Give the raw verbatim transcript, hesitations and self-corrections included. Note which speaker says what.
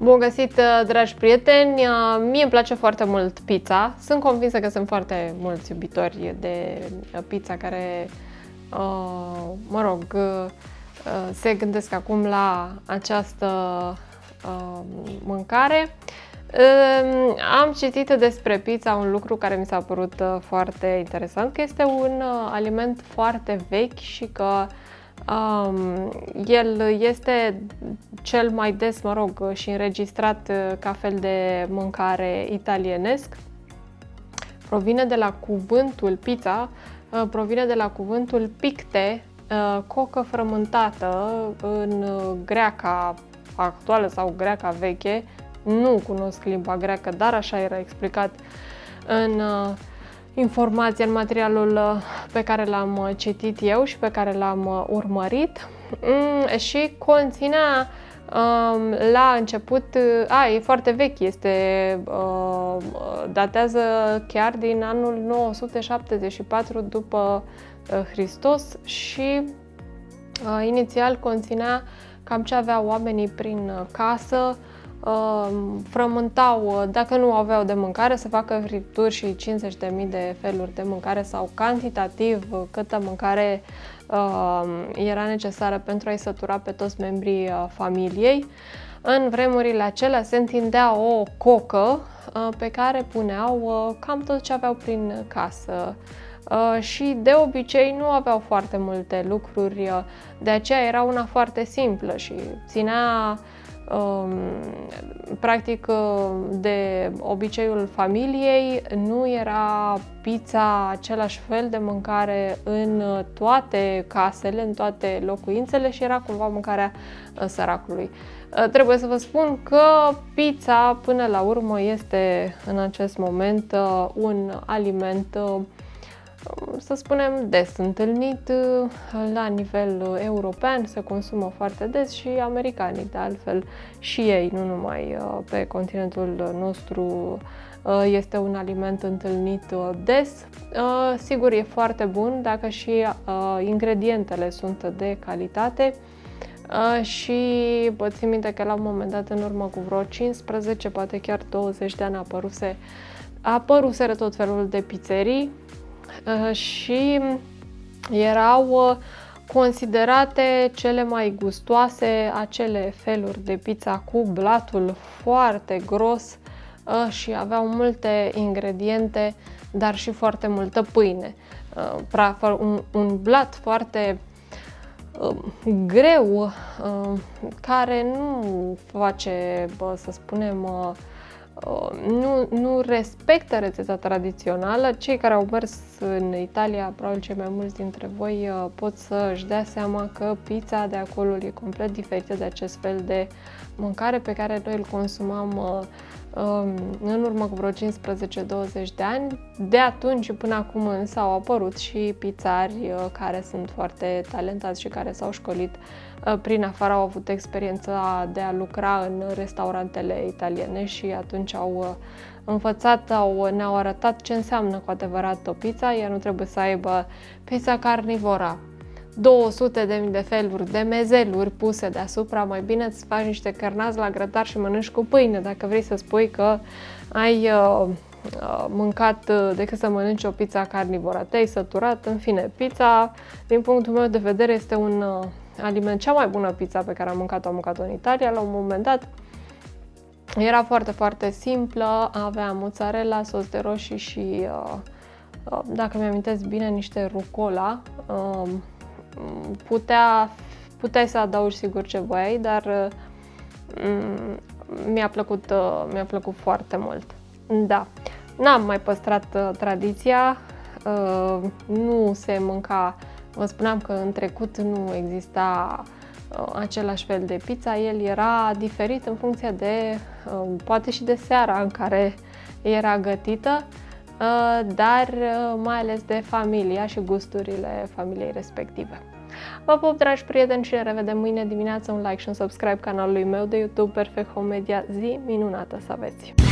Speaker 1: Bun găsit, dragi prieteni! Mie îmi place foarte mult pizza. Sunt convinsă că sunt foarte mulți iubitori de pizza care, mă rog, se gândesc acum la această mâncare. Am citit despre pizza un lucru care mi s-a părut foarte interesant, că este un aliment foarte vechi și că Um, el este cel mai des, mă rog, și înregistrat ca fel de mâncare italienesc. Provine de la cuvântul pizza, uh, provine de la cuvântul picte, uh, cocă frământată în greaca actuală sau greaca veche. Nu cunosc limba greacă, dar așa era explicat în uh, informația în materialul pe care l-am citit eu și pe care l-am urmărit și conținea la început, a, e foarte vechi, este, datează chiar din anul nouă sute șaptezeci și patru după Hristos și inițial conținea cam ce aveau oamenii prin casă. Frământau, dacă nu aveau de mâncare, să facă fripturi și cincizeci de mii de feluri de mâncare sau cantitativ câtă mâncare uh, era necesară pentru a-i sătura pe toți membrii uh, familiei. În vremurile acelea se întindea o cocă uh, pe care puneau uh, cam tot ce aveau prin casă. Uh, și de obicei nu aveau foarte multe lucruri, uh, de aceea era una foarte simplă și ținea practic de obiceiul familiei. Nu era pizza același fel de mâncare în toate casele, în toate locuințele și era cumva mâncarea săracului. Trebuie să vă spun că pizza până la urmă este în acest moment un aliment, să spunem, des întâlnit la nivel european, se consumă foarte des și americanii, de altfel și ei, nu numai pe continentul nostru, este un aliment întâlnit des. Sigur, e foarte bun dacă și ingredientele sunt de calitate și vă țin minte că la un moment dat, în urmă cu vreo cincisprezece, poate chiar douăzeci de ani, apăruse, apăruseră tot felul de pizzerii și erau considerate cele mai gustoase acele feluri de pizza cu blatul foarte gros și aveau multe ingrediente, dar și foarte multă pâine. Un, un blat foarte greu, care nu face, să spunem, Nu, nu respectă rețeta tradițională. Cei care au mers în Italia, probabil cei mai mulți dintre voi, pot să-și dea seama că pizza de acolo e complet diferită de acest fel de mâncare pe care noi îl consumam în urmă cu vreo cincisprezece douăzeci de ani. De atunci până acum însă au apărut și pizzari care sunt foarte talentați și care s-au școlit prin afară, au avut experiența de a lucra în restaurantele italiene și atunci au învățat, au, ne-au arătat ce înseamnă cu adevărat o pizza. Ea nu trebuie să aibă pizza carnivora, două sute de mii de feluri de mezeluri puse deasupra. Mai bine îți faci niște cărnați la grătar și mănânci cu pâine, dacă vrei să spui că ai uh, uh, mâncat uh, decât să mănânci o pizza carnivora. Te-ai săturat. În fine, pizza, din punctul meu de vedere, este un uh, aliment. Cea mai bună pizza pe care am mâncat-o, am mâncat-o în Italia la un moment dat. Era foarte, foarte simplă, avea mozzarella, sos de roșii și, uh, uh, dacă mi-amintesc bine, niște rucola. Uh, Putea, puteai să adaugi sigur ce voiai, dar mi-a plăcut, mi-a plăcut foarte mult. Da, n-am mai păstrat tradiția, nu se mânca, vă spuneam că în trecut nu exista același fel de pizza, el era diferit în funcție de, poate și de seara în care era gătită, dar mai ales de familia și gusturile familiei respective. Vă pup, dragi prieteni, și ne revedem mâine dimineață. Un like și un subscribe canalului meu de YouTube, Perfect Home Media. Zi minunată să aveți!